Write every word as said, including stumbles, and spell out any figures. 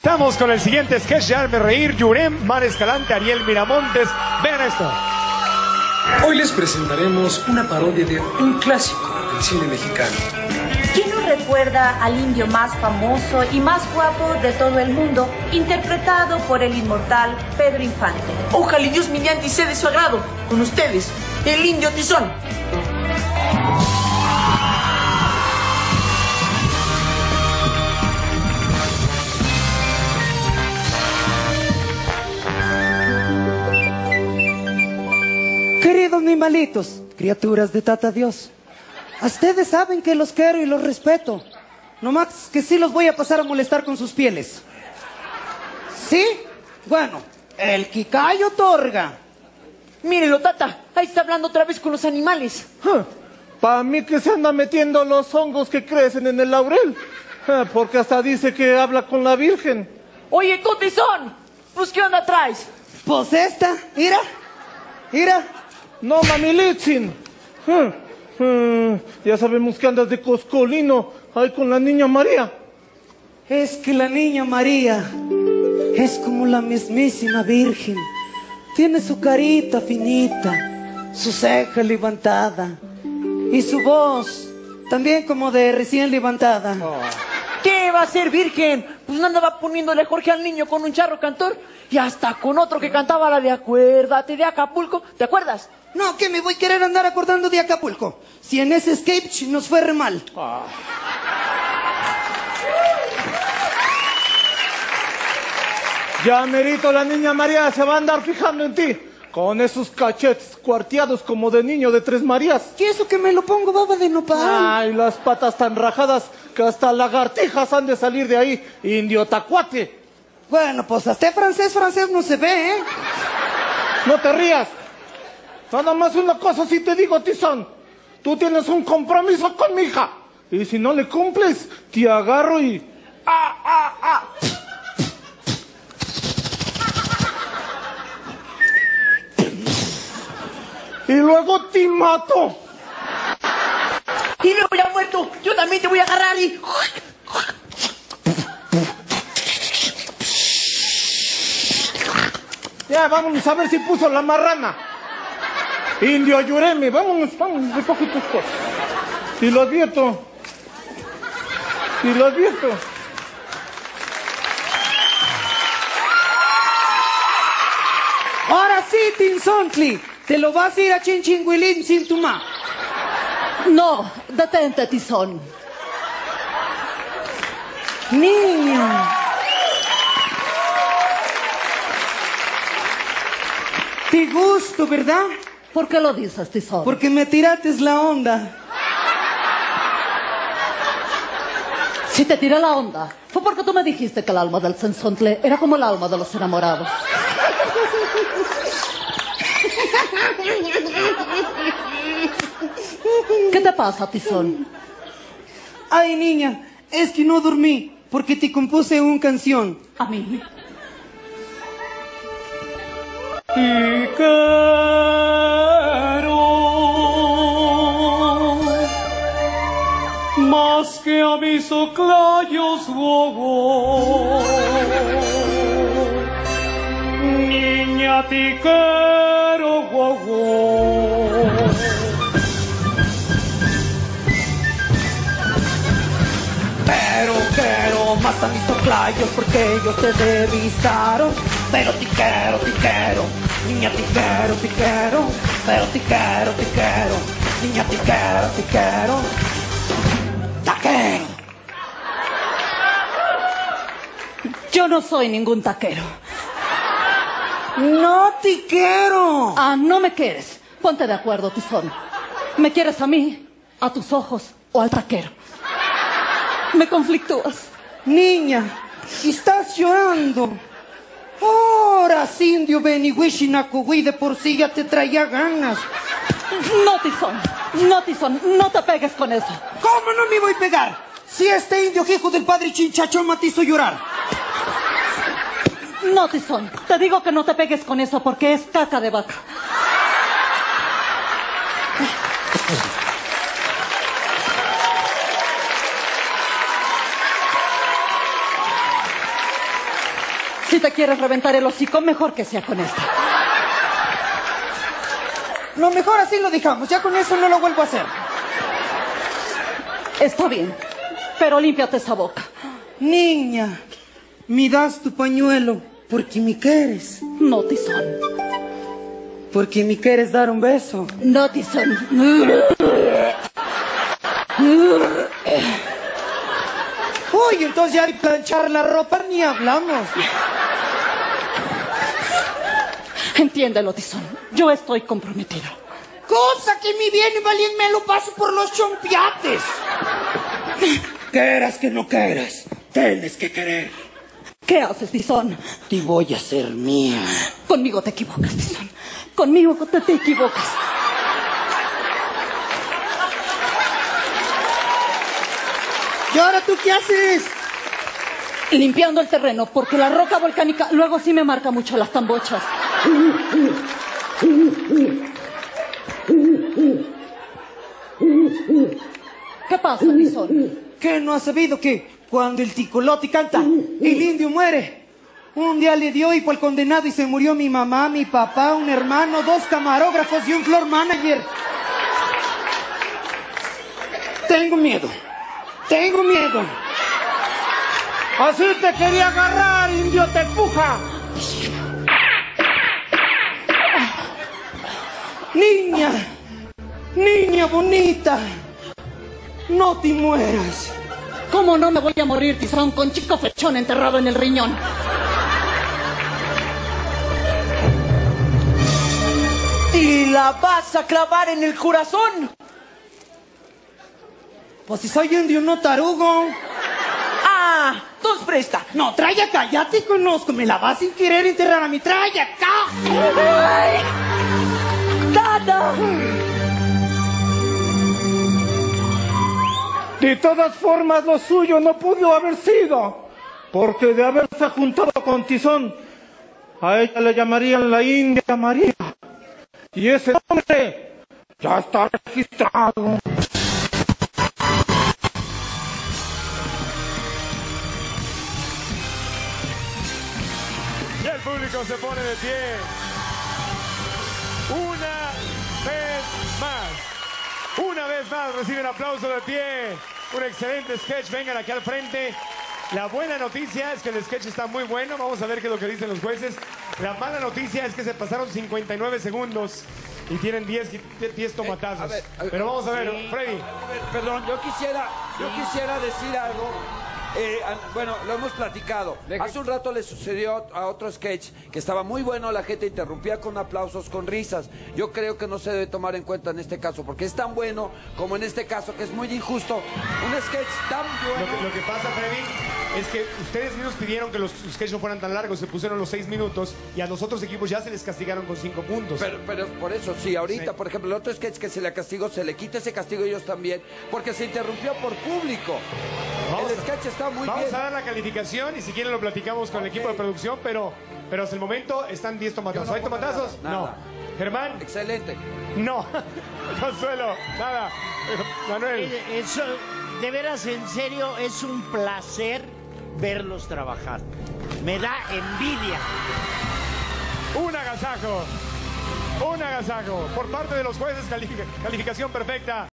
Estamos con el siguiente sketch de Hazme Reír, Yurem, Mar Escalante, Ariel Miramontes. Vean esto. Hoy les presentaremos una parodia de un clásico del cine mexicano. ¿Quién no recuerda al indio más famoso y más guapo de todo el mundo, interpretado por el inmortal Pedro Infante? Ojalá y Dios mediante sea de su agrado. Con ustedes, el indio Tizón. Queridos animalitos, criaturas de Tata Dios, ustedes saben que los quiero y los respeto, nomás que sí los voy a pasar a molestar con sus pieles. ¿Sí? Bueno, el Quicayo otorga. Mírelo, Tata, ahí está hablando otra vez con los animales. Huh. Para mí que se anda metiendo los hongos que crecen en el laurel, huh, porque hasta dice que habla con la Virgen. Oye, tú, Tizón, pues ¿qué onda traes? Pues esta, mira, mira. No, mamilitzin. Uh, uh, ya sabemos que andas de coscolino ahí con la niña María. Es que la niña María es como la mismísima Virgen. Tiene su carita finita, su ceja levantada y su voz también como de recién levantada. Oh. ¿Qué va a ser virgen? Pues no andaba poniéndole Jorge al niño con un charro cantor y hasta con otro que cantaba la de Acuérdate de Acapulco. ¿Te acuerdas? No, que me voy a querer andar acordando de Acapulco. Si en ese escape nos fue re mal. Ah. Ya merito la niña María se va a andar fijando en ti, con esos cachetes cuarteados como de niño de Tres Marías. ¿Qué eso que me lo pongo baba de nopal? Ay, las patas tan rajadas que hasta lagartijas han de salir de ahí, indio tacuate. Bueno, pues hasta francés, francés no se ve, ¿eh? No te rías. Nada más una cosa sí te digo, Tizón. Tú tienes un compromiso con mi hija. Y si no le cumples, te agarro y... ¡Ah, ah, ah! Y luego te mato. Y luego ya muerto, yo también te voy a agarrar y... Ya, vámonos a ver si puso la marrana. Indio Yureme, vámonos, vámonos, recoge tus cosas. Si lo advierto. Si lo advierto. Ahora sí, Tinzontli, te lo vas a ir a Chinchinguilín sin tu ma. No, detente, Tizón. Niña. Te gusto, ¿verdad? ¿Por qué lo dices, Tizón? Porque me tirates la onda. Si te tiré la onda, fue porque tú me dijiste que el alma del Cenzontle era como el alma de los enamorados. ¿Qué te pasa, Tizón? Ay, niña, es que no dormí porque te compuse una canción. ¿A mí? Y quiero más que a mis oclayos gogo, niña te quiero gogo. Pero quiero más a mis oclayos porque ellos te revisaron. Pero te quiero, te quiero, niña te quiero, te quiero. Pero te quiero, te quiero, niña te quiero, te quiero. ¡Taquero! Yo no soy ningún taquero. ¡No te quiero! Ah, no me quieres. Ponte de acuerdo, Tizón. ¿Me quieres a mí, a tus ojos o al taquero? Me conflictúas. Niña, estás llorando. Ahora sí, indio Beniguishinacuhui de por sí ya te traía ganas. No, Tizón, no, Tizón, no te pegues con eso. ¿Cómo no me voy a pegar? Si este indio hijo del padre Chinchachón me hizo llorar. No, Tizón, te digo que no te pegues con eso porque es caca de vaca. Si te quieres reventar el hocico, mejor que sea con esta. No, mejor así lo dejamos. Ya con eso no lo vuelvo a hacer. Está bien, pero límpiate esa boca. Niña, me das tu pañuelo porque me quieres. No, Tizón. Porque me quieres dar un beso. No, Tizón. Uy, entonces ya de planchar la ropa ni hablamos. Entiéndelo, Tizón. Yo estoy comprometido. Cosa que mi bien y valiente me lo paso por los chompiates. Quieras que no quieras, tienes que querer. ¿Qué haces, Tizón? Te voy a ser mía. Conmigo te equivocas, Tizón. Conmigo te, te equivocas. ¿Y ahora tú qué haces? Limpiando el terreno, porque la roca volcánica luego sí me marca mucho las tambochas. ¿Qué pasa, Tizón? ¿Qué no has sabido que cuando el ticolote canta, el indio muere? Un día le dio hipo al condenado y se murió mi mamá, mi papá, un hermano, dos camarógrafos y un floor manager. Tengo miedo. Tengo miedo. Así te quería agarrar, indio te puja. Niña, niña bonita, no te mueras. ¿Cómo no me voy a morir, Tizón, con chico fechón enterrado en el riñón? Y la vas a clavar en el corazón. Pues si soy indio, no tarugo. Ah, entonces presta. No, trae acá, ya te conozco. Me la vas sin querer enterrar a mí. Trae acá. ¡Ay! ¡Dada! De todas formas, lo suyo no pudo haber sido, porque de haberse juntado con Tizón, a ella le llamarían la India María. Y ese nombre ya está registrado. Y el público se pone de pie. Una vez más. Una vez más reciben aplauso de pie. Un excelente sketch. Vengan aquí al frente. La buena noticia es que el sketch está muy bueno. Vamos a ver qué es lo que dicen los jueces. La mala noticia es que se pasaron cincuenta y nueve segundos y tienen diez, diez tomatazos. Eh, a ver, a ver, Pero vamos a ver, sí, Freddy. a ver, a ver, perdón, yo quisiera, yo quisiera decir algo. Eh, an- bueno, lo hemos platicado. Hace un rato le sucedió a otro sketch que estaba muy bueno, la gente interrumpía con aplausos, con risas. Yo creo que no se debe tomar en cuenta en este caso, porque es tan bueno como en este caso, que es muy injusto. Un sketch tan bueno. Lo que, lo que pasa, Freddy, es que ustedes mismos pidieron que los sketches no fueran tan largos, se pusieron los seis minutos y a los otros equipos ya se les castigaron con cinco puntos. Pero, pero por eso, sí, ahorita, Sí. por ejemplo, el otro sketch que se le castigó, se le quita ese castigo a ellos también, porque se interrumpió por público. Vamos el a- sketch está muy Vamos bien. a dar la calificación y si quieren lo platicamos con el equipo de producción, pero, pero hasta el momento están diez tomatazos. Yo no ¿Hay pongo tomatazos? nada, No. nada. Germán, Excelente. no. Consuelo, nada. Manuel. Eh, Eso, de veras, en serio, es un placer verlos trabajar. Me da envidia. Un agasajo. Un agasajo. Por parte de los jueces, calific- calificación perfecta.